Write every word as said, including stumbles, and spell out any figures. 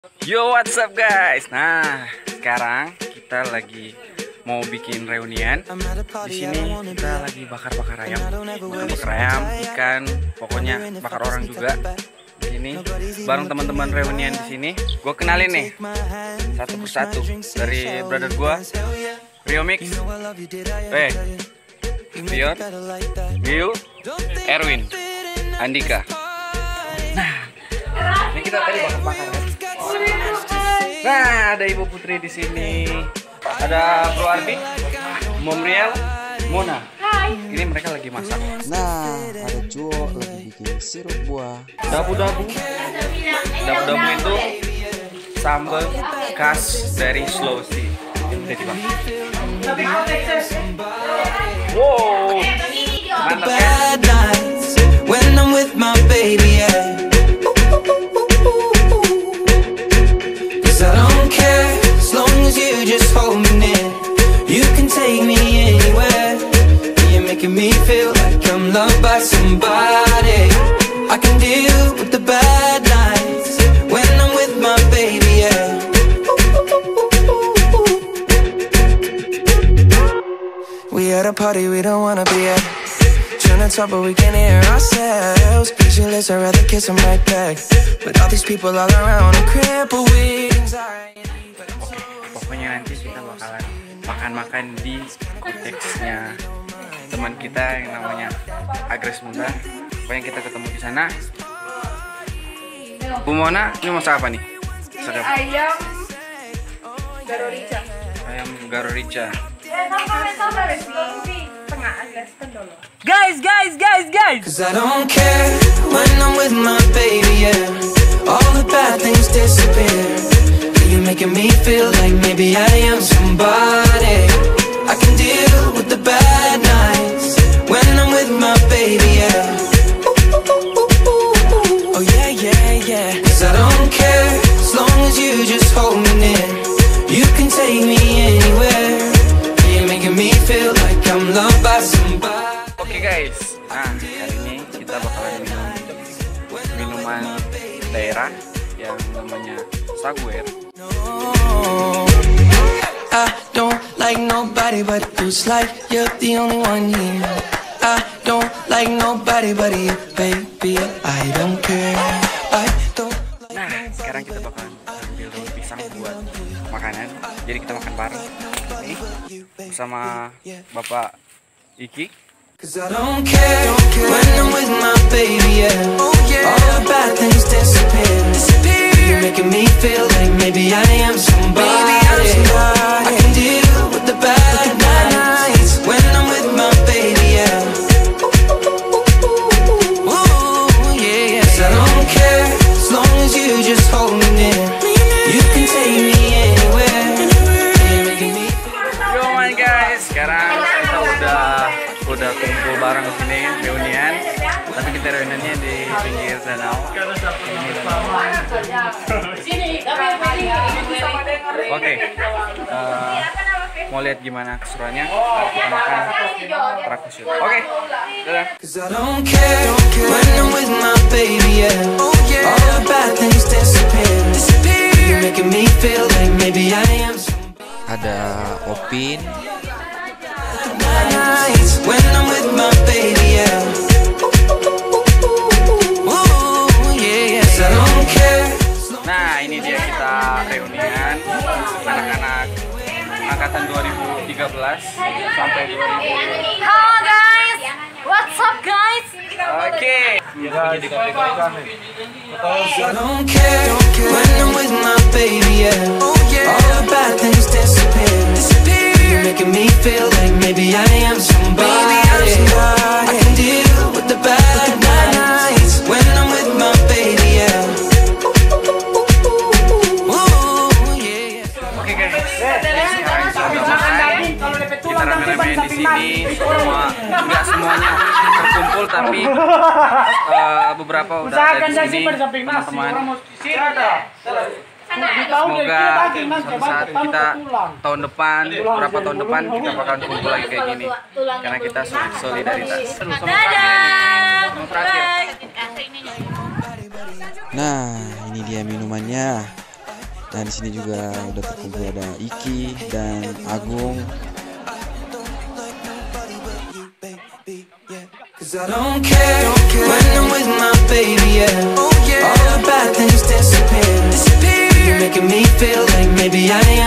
Yo, what's up guys? Nah, sekarang kita lagi mau bikin reunian. Di sini kita lagi bakar-bakar ayam, bakar ayam, ikan, pokoknya bakar orang juga. Di sini bareng teman-teman reunian di sini. Gue kenalin nih satu persatu dari brother gue, Rio Mix, eh, Dion, Gil, Erwin, Andika. Nah, ini kita tadi bakar-bakar kan. Nah, ada Ibu Putri di sini. Ada Bro Ardi, Mom Riel, Mona. Hai. Ini mereka lagi masak. Nah, ada Cuo lagi bikin sirup buah. Dabu-dabu. Dabu-dabu itu sambal khas dari Sulawesi. Jadi bang. Wow. Mantap ya. When I'm with my baby, yeah. Cause I don't care as long as you just hold me near. You can take me anywhere. You're making me feel like I'm loved by somebody. I can deal with the bad nights when I'm with my baby, yeah. We at a party we don't wanna be at. Trying to talk but we can't hear ourselves. Pictureless, I'd rather kiss them right back. But all these people all around are crippled with anxiety. Oke, pokoknya nanti kita bakalan makan-makan di konteksnya teman kita yang namanya Agres Muda. Pokoknya kita ketemu di sana. Bu Mona, ini masak apa nih? Masak apa? Ayam Garo Rica. Ayam Garo Rica. Guys, guys, guys, guys. Cause I don't care when I'm with my baby, yeah. All the bad things disappear. You're making me feel like maybe I am somebody. I can deal with the bad nights when I'm with my baby, yeah. Oh yeah, yeah, yeah. Cause I don't care as long as you just hold me near. You can take me anywhere. You're making me feel like I'm loved by somebody. Oke guys, nah kali ini kita bakalan minum minuman daerah yang namanya Saguer. I don't like nobody but you. It's like you're the only one here. I don't like nobody but you, baby. I don't care. I don't. Nah, sekarang kita bakalan ambil daun pisang buat makanan. Jadi kita makan bareng nih bersama Bapak Iki. Cause I don't care when I'm with my baby, yeah. All the bad things disappear. You're making me feel like maybe I am somebody. I can deal with the bad nights when I'm with my baby, yeah. Ooh, yeah, yeah. Cause I don't care as long as you just hold me near. You can take me anywhere. You're making me feel. Yo my guys, sekarang kita udah udah kumpul bareng di sini reunian. Tapi kita reuniannya di pinggir danau. Oke, uh, mau lihat gimana keseruannya? Kita makan prakusut. Oke, dadah. Cause I don't care when I'm with my baby, yeah. All the bad things disappear. You're making me feel like maybe I am somebody. Ada Opin, Nights when I'm with my baby, yeah. Ooh, yeah, yeah. Cause I don't care. Nah, ini dia kita reunian anak-anak angkatan dua ribu tiga belas sampai dua ribu. Halo guys, what's up guys? Oke. Cause I don't care when I'm with my baby, yeah. All the bad things disappear. You're making me feel like maybe I am somebody. I can deal with the bad nights when I'm with my baby, yeah. Ooh, yeah, yeah. Oke guys, sekarang kita udah makan. Kita rame-rame di sini, semua nggak semuanya terkumpul tapi uh, beberapa udah ada di sini teman-teman. Semoga suatu saat kita tahun depan, berapa tahun depan kita bakalan kumpul lagi kayak gini karena kita solidaritas. Dadah. Mau terakhir. Nah, ini dia minumannya. Nah, di sini juga udah terkumpul ada Iki dan Agung. Cause I don't care when I'm with my baby, yeah. All the bad things disappear. You're making me feel like maybe I